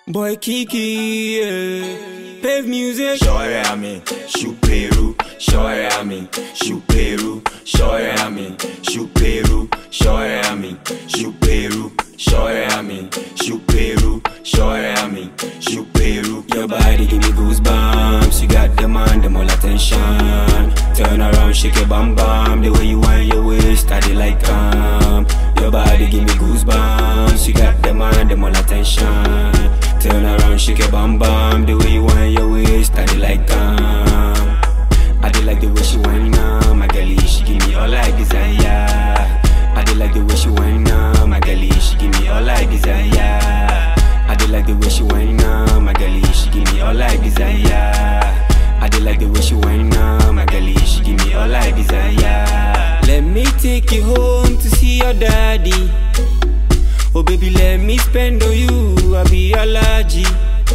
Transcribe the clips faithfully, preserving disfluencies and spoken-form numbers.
Boy Kiki, yeah. Pave music. Shorty à me, shoot Peru. Shorty à me, shoot Peru. Shorty à me, shoot Peru. Shorty à me, shoot Peru. Shorty à me, shoot Peru. Shorty à me, shoot Peru. Your body give me goosebumps. You got them on them all attention. Turn around, shake your bam bam. The way you wind your waist, I dey like um. Your body give me goosebumps. You got them on them all attention. Turn around, shake your bam bam. The way you wind your waist, I dey like um. I dey like the way she wind now, my girlie. She give me all I desire. I dey like the way she wind now, my girlie. She give me all I desire. I dey like the way she wind now, my girlie. She give me all I desire. I dey like the way she wind now, my girlie. She give me all I desire. Let me take you home to see your daddy. Oh baby, let me spend on you, I'll be your lodgy.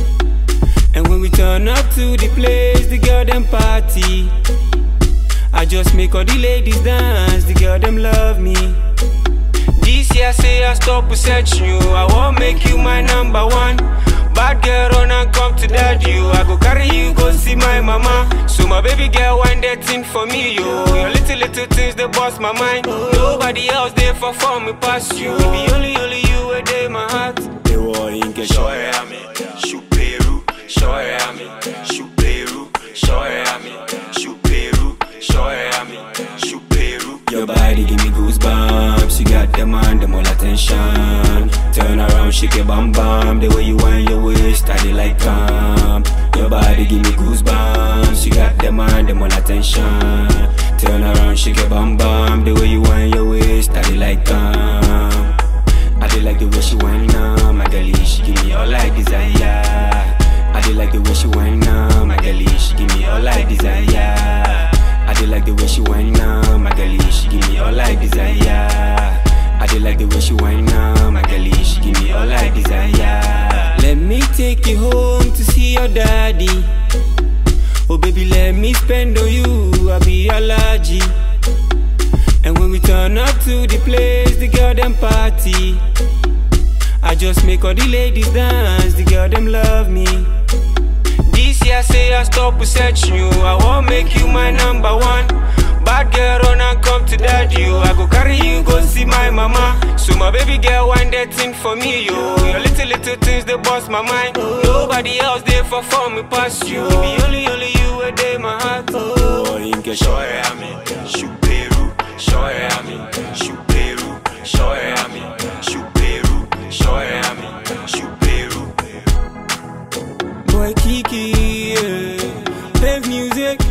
And when we turn up to the place, the girl them party. I just make all the ladies dance, the girl them love me. This year say I stop researching you, I won't make you my number one. Bad girl run and come to daddy, you. I go carry you, go see my mama. So my baby girl wind that thing for me, yo. Your little little things they boss my mind. Nobody else there for for me past you. Be only only you a day my heart. They war in get Shorty à me, shoot Peru. Shorty à me, shoot Peru. Shorty à me, shoot Peru. Shorty à me, shoot Peru. Your body give me goosebumps. You got them on them all attention. Turn around, shake your bam bam. The way you wind your waist, I dey like um. Your body give me goosebumps. You got them on them all attention. Turn around, shake your bam bam. The way you wind your waist, I dey like um. I dey like the way she wind now, my girlie. She give me all I desire. I dey like the way she wind now, my girlie. She give me all I desire. I dey like the way she wind now, my girlie. She give me all I desire. I dey like the way she wind now, my girlie. She give me all I desire. Let me take you home to see your daddy. Oh baby, let me spend on you, I'll be your lodgy. And when we turn up to the place, the girl them party. I just make all the ladies dance, the girl them love me. This year say I stop researching you, I won't make you my number one. Bad girl run and come to daddy, you. I go carry you, go see my mama. So my baby girl wind that thing for me, yo. Your little little things they boss my mind. Nobody else there for for me past you. Be only only you a day my heart. Oh, in get Shorty à me, shoot Peru. Shorty à me, shoot Peru. Shorty à me, shoot Peru. Shorty à me, shoot Peru. Boy Kiki, yeah. Pave music.